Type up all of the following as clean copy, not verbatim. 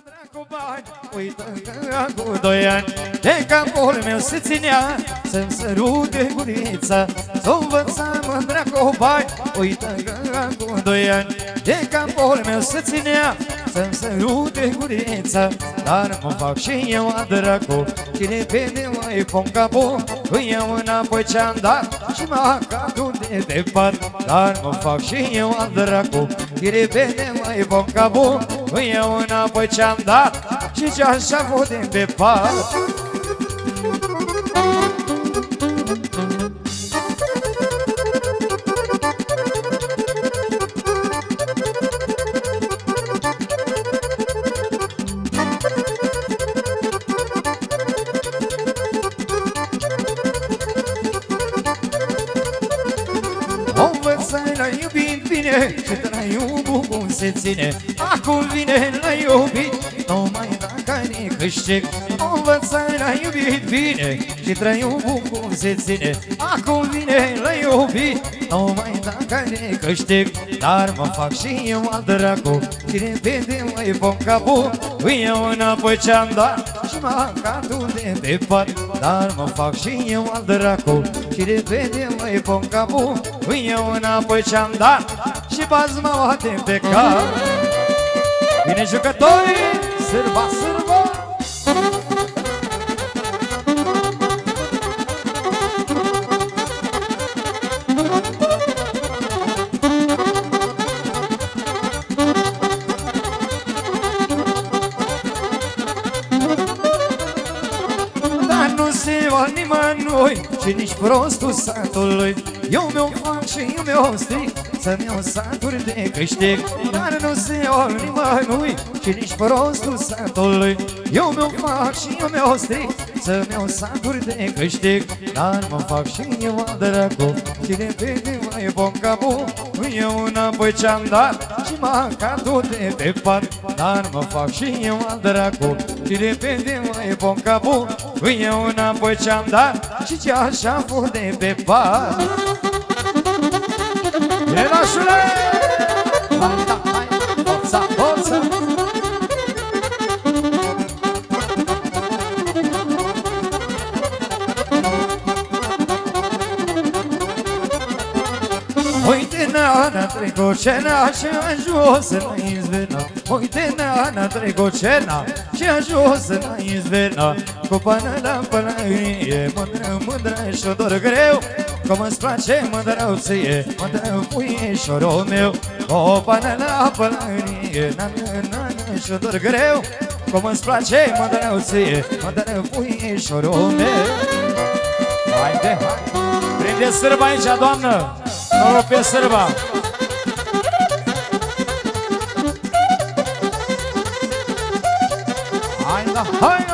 mândra cu bani, uită că cu 2 ani de capul meu se ținea să-mi sărute gurița. S-o învăța mândra cu bani, uită că cu 2 ani de capul meu se ținea să-mi sărute gurița. Dar mă fac și eu a dracu, și repede mai pun capul, îi iau înapoi ce-am dat și mă cadu de depart. Dar mă fac și eu a dracu, și repede mai pun capul, îi iau înapoi ce-am dat și ce-aș avut de depart. Și traiul cum se ține, acum vine la iubit, numai dacă ne câștig. O învățai la iubit bine și traiul cum se ține, acum vine la iubit, numai dacă ne câștig. Dar mă fac și eu al dracu, și repede mai pun capul, îi iau înapoi ce-am dat și mă cadu de depart. Dar mă fac și eu al dracu, și repede mai pun capul, îi iau înapoi ce-am dat și bați mă bate pe cap. Bine jucători, sârba, sârba! Dar nu se va nimănui și nici prostul satului. Eu mi-o fac și eu mi-o stric să-mi iau saturi de câștig. Dar nu se o nimănui și nici prostul satului. Eu mi-o fac și eu mi-o stric să-mi iau saturi de câștig. Dar mă fac și eu al dracu, și repede mai pun capul, îi iau înapoi ce-am dat și mă cadu de depart. Dar mă fac și eu al dracu, și repede mai pun capul, îi iau înapoi ce-am dat și ce-aș avut de depart. Bine, nașule! Hai, da, hai, forța, forța! Uite, nana, trecut cena și-a ajuns la izvernă. Uite, nana, trecut cena și-a ajuns la izvernă. Cu pană la pălărie, mândră, mândră și-o dor greu. Cum îți place mândrăuție, mândră puișorul meu. O pană la pălărie, nană, nană și-o dor greu. Cum îți place mândrăuție, mândră puișorul meu. Haide, hai! Prinde sârba aici, doamnă! Noroc pe sârba! Hai, da, hai!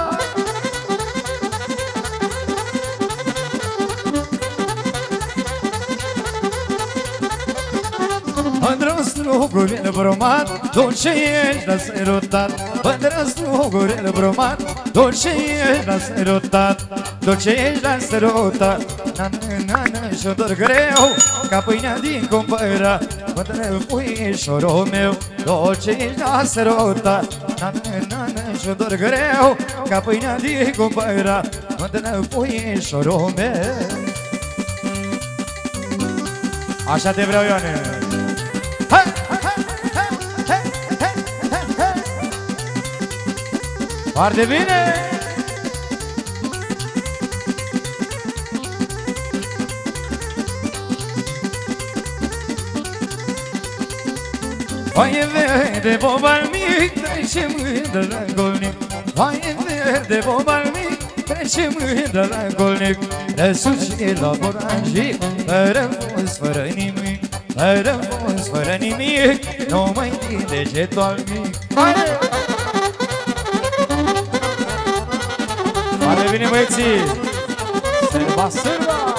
Mândră strugurel bromat, dulce ești la sărutat. Mândră strugurel bromat, dulce ești la sărutat. Dulce ești la sărutat. Nană, nană și-o dor greu ca pâinea din cumpărat. Mândră puișorul meu, dulce ești la sărutat. Nană, nană și-o dor greu ca pâinea din cumpărat. Mândră puișorul meu. Așa te vreau, Ioane. Hai, hai, hai, hai, hai, hai, hai. Foarte bine! Vai verde bobar mic, trece mândră la golnic. Vai verde bobar mic, trece mândră la golnic. Răsuce la boranjic, fără fus, fără nimic. Fără fus, fără nimic, numai din degetul al mic. Haide! Foarte bine, băieții! Sârba, sârba!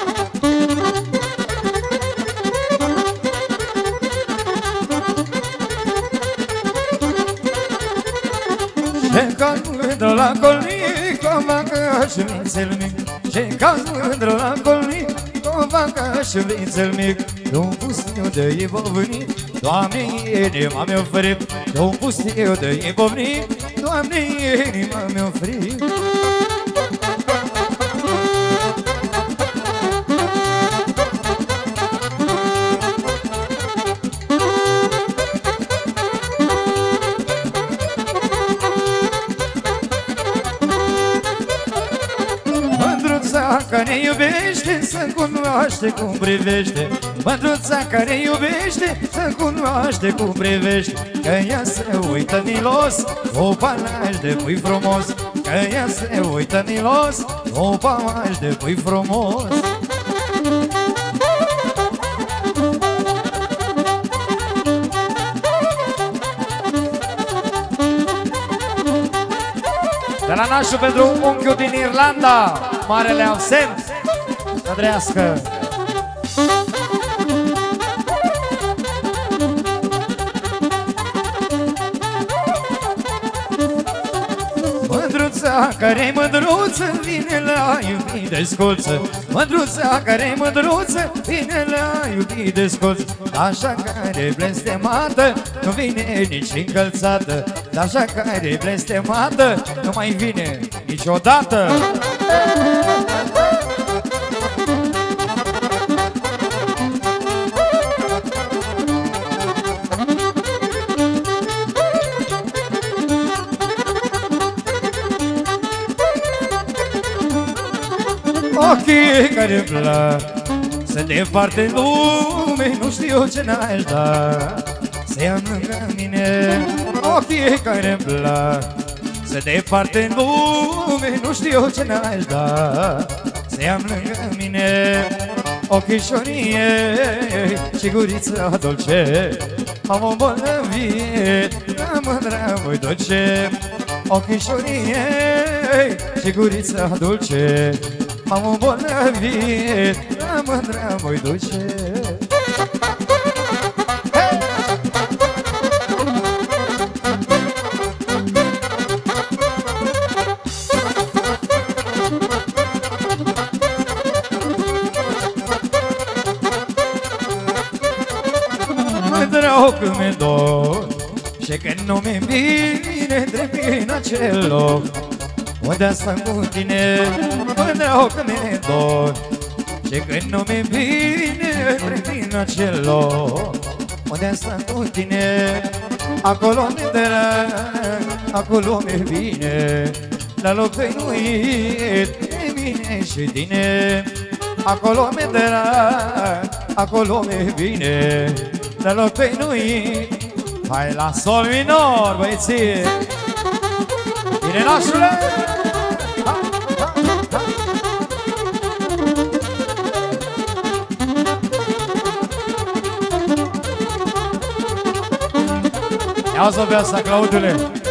Ce caz mândră la colnic, o vacă și vițel mic. Ce caz mândră la colnic, o vacă și vițel mic. Un pustiu de ibovnit, Doamne, inima mi-o frip. de un pustiu de ibovni, Doamne, inima mi-o frig. Mândruța care iubește să cunoaște cum privește, mândruța care iubește să cunoaște cum privește, că ea se uită milos, o palaj de pui frumos, că ea se uită milos, o palaj de pui frumos. De la nașul pentru unchiul din Irlanda, marele absent, să trăiască. Mândruța care-i mândruță vine la iubit de sculță, mândruța care-i mândruță vine la iubit de sculță, așa care blestemată nu vine nici încălțată, așa care blestemată nu mai vine niciodată. Ochii care plac sunt departe în lume, nu știu ce n-aș da să ia lângă mine. Ochii care plac sunt departe în lume, nu știu ce n-aș da să ia lângă mine. Ochișorie și gurița dolce m-am îmbolnăvit, la mândra voi duce. Ochișorie și gurița dulce m-am îmbolnăvit, la mândra voi duce. Mândra că mi-e dor și când nu mi-e bine, trebuie în acel loc unde stăm cu tine. Mândra că mi-e dor și când nu mi-e bine, trebuie în acel loc unde stăm cu tine. Acolo mi-e drag, acolo mi-e bine, la loc tăinuit de mine și tine. Acolo mi-e drag, acolo mi-e bine, la loc tăinuit. Hai la sol minor, băieții! Bine, nașule! Ia-o-ți-o pe asta, Claudule!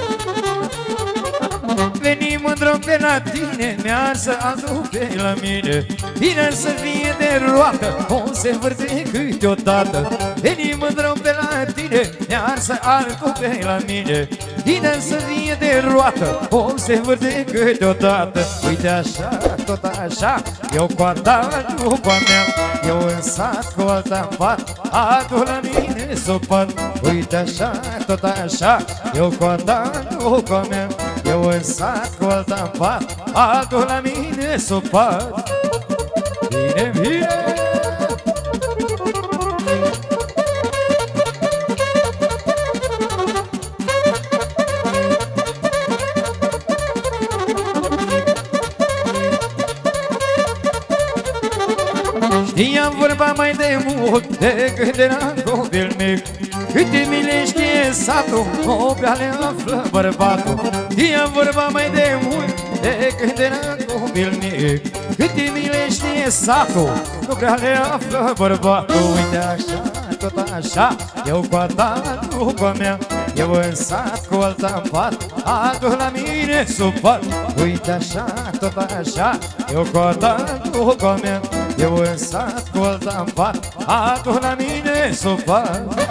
Veni mândră pe la tine, mi-ar să aduc pe la mine, bine să fie de roată, o se vârte câteodată. Veni mândră pe la tine, mi-ar să aduc pe la mine, bine să fie de roată, o se vârte câteodată. Uite așa, tot așa, eu cu alta, nu cu a mea, eu în sat cu alta în pat, adu la mine s-o pat. Uite așa, tot așa, eu cu alta, nu cu a mea, eu în sat cu alta în pat, adu la mine s-o pat. Bine, bine! Știam vorba mai de mult decât era copil mic, câte mile știe satul, o prea le află bărbatul. Știam vorba mai de mult decât era copil mic, câte mile știe satul, nu prea le află bărbatul. Uite așa, tot așa, eu cu a ta, nu cu a mea, eu în sat cu alta în pat, adu la mine sub pat. Uite așa, tot așa, eu cu a ta, nu cu a mea, eu în sat cu alta în pat, adu la mine sub pat.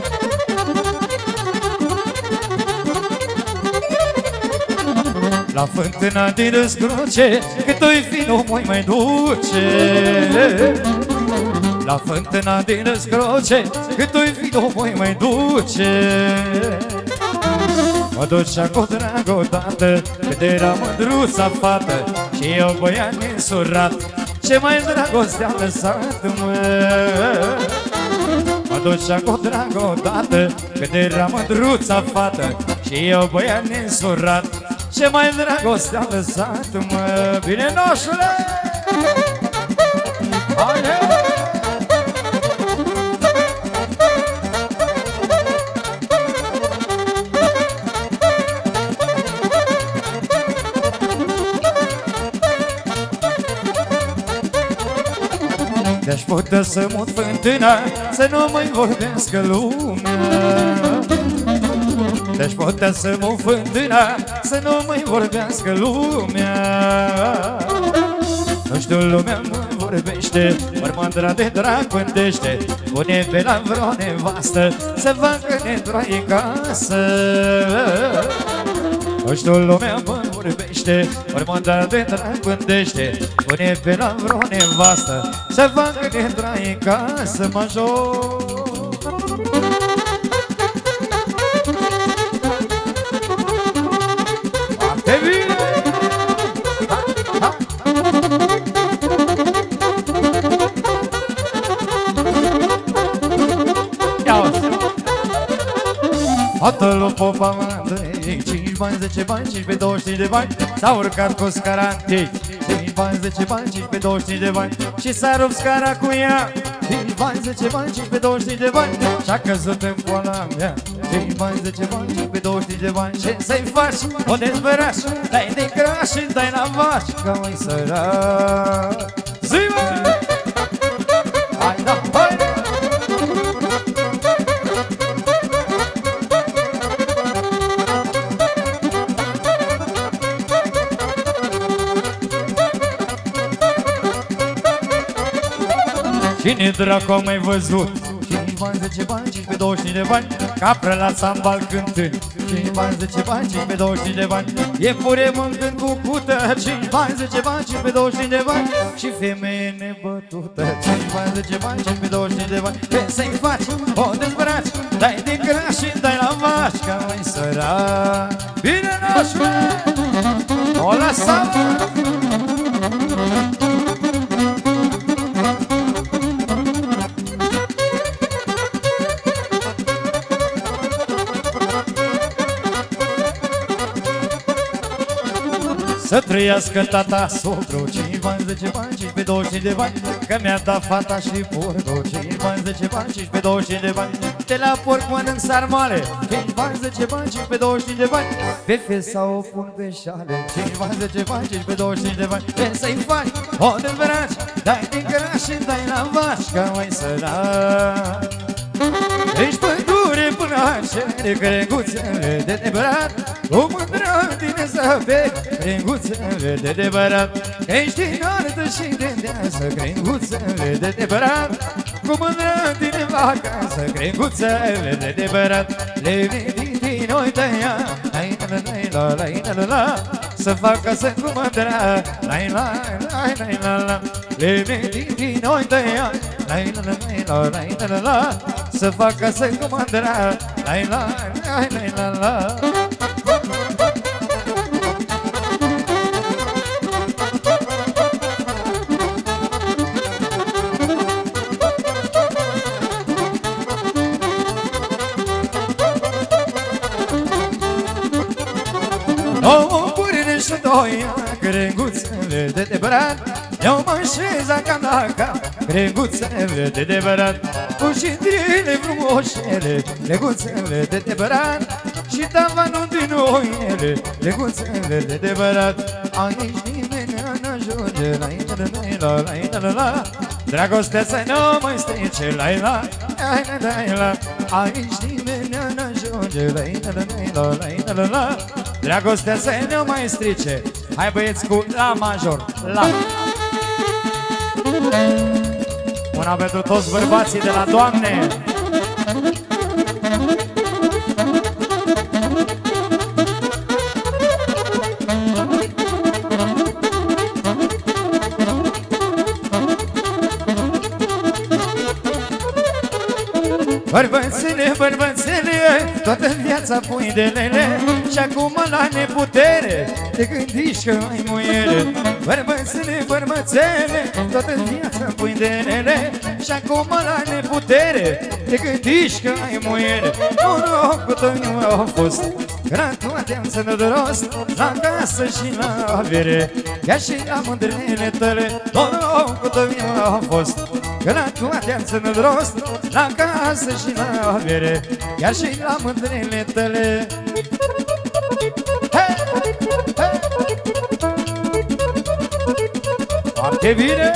La fântâna din răscruce, cât o-i fi nu mai duce. La fântâna din răscruce, cât o-i fi nu mai duce. Mă ducea cu drag odată, cât era mândruța fată, și eu băiat nensurat, ce mai dragoste am lăsat, mă. Mă ducea cu drag odată, cât era mândruța fată, și eu băiat nensurat, ce mai dragoste am lăsat, mă. Bine, noșule! Haide! De-aș putea să mut fântâna, să nu mai vorbească lumea. De-aș putea să mut fântâna, să nu mai vorbească lumea. Nu știu, lumea mă vorbește, ori mândra de drag pândește, pune pe la vreo nevastă să facă netroaie casă. Nu știu, lumea mă vorbește, ori mândra de drag pândește, pune pe la vreo nevastă să facă netroaie casă, major. Foarte bine! Hotelul Popa Andrei, 5 bani, 10 bani, 15, 25 de bani, s-a urcat cu scara întâi. 5 bani, 10 bani, 15, 25 de bani, și s-a rupt scara cu ea. 5 bani, 10 bani, 15, 25 de bani, și-a căzut în poala mea. 5 bani, 10 bani, 15, 25 de bani, ce să-i faci? O dezbăraș, dai de craș și dai la vaci, că mai sărac. Zi-mă! Hai, da, hai! Cine dracu a mai văzut? 5 bani, 10 bani, 15, 25 de bani, capră la țambal cântând. 5 bani, 10 bani, 15, 25 de bani, iepure mâncând cu cută. 5 bani, 10 bani, 15, 25 de bani, și femeie nebătută. 5 bani, 10 bani, 15, 25 de bani, ce să-i faci? O dezbraci, dai din graș și dai la vaci, că mai sărac. Bine, nașule! O lăsa! Să trăiască tata socru, 5 bani, 10 bani, 15, 25 de bani, că mi-a dat fata și porcul. 5 bani, 10 bani, 15, 25 de bani, de la porc mănânc sarmale. 5 bani, 10 bani, 15, 25 de bani, pe fesa o pun pe șale. 5 bani, 10 bani, 15, 25 de bani, ce să-i faci? O dezbraci, dai din graș și dai la vaci, că mai sărac. Ești pădure până cere crenguțele de debărat, cu mândră tine să pe crenguțele de debărat. Ești înaltă și de deasă, crenguțele de debărat, cu mândră tine va acasă, crenguțele de debărat. Le vedi din noi tăia, lai la la la la la la, să fac casă cu mândră, lai la la la la la. Le vedi din noi tăia, lai la la la la la la, să fac casă cu mândră, lai la la la la la. Două pârine și doi crenguțele de debărat, eu mă așeza cam la cap, crenguțele de debărat, cu șindrile frumoșele, crenguțele de debărat, și tavanul din oiele, crenguțele de debărat. Aici nimeni n-ajunge, la la la la la la, dragostea să nu mai strice, la la la la la. Aici nimeni n-ajunge, la la la la la, dragostea să nu mai strice. Hai băieți cu la major, la. Una pentru toți bărbații de la Doamne. Bărbățele, bărbățele, toată viața pui de lele și acum la neputere te gândiști că ai muiere. Bărbățele, bărbățele, toată viața pui de lele și acum la neputere te gândiști că ai muiere. Norocul tău a fost că la toate am să nădrost, la casă și la avere, chiar și la mândrele tale. Norocul tău a fost că la toate am să nădrost, la casă și la avere, chiar și la mândrele tale. Hey! Hey! Foarte bine!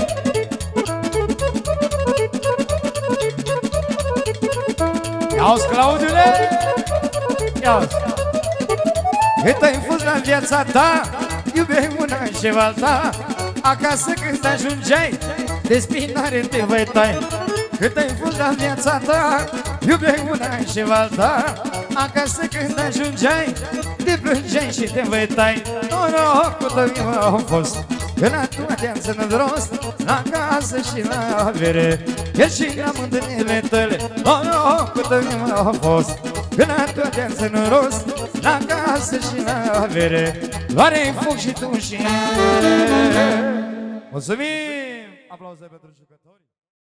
Ia-uzi, Claudiule! Ia-uzi! Cât ai fost la viața ta, iubeai una și alta, acasă când ajungeai, de spinare te văitai. Cât ai fost la viața ta, iubeai una și alta, acasă când ajungeai, te plângeai și te văitai. Norocul tău a fost că la toate am să nădrost, la casă și la avere, chiar și la mândrele tale. Norocul tău a fost că la toate am să nădrost, la casă și la avere, doar-i foc și tu și... Mulțumim! Aplauze pentru jucători!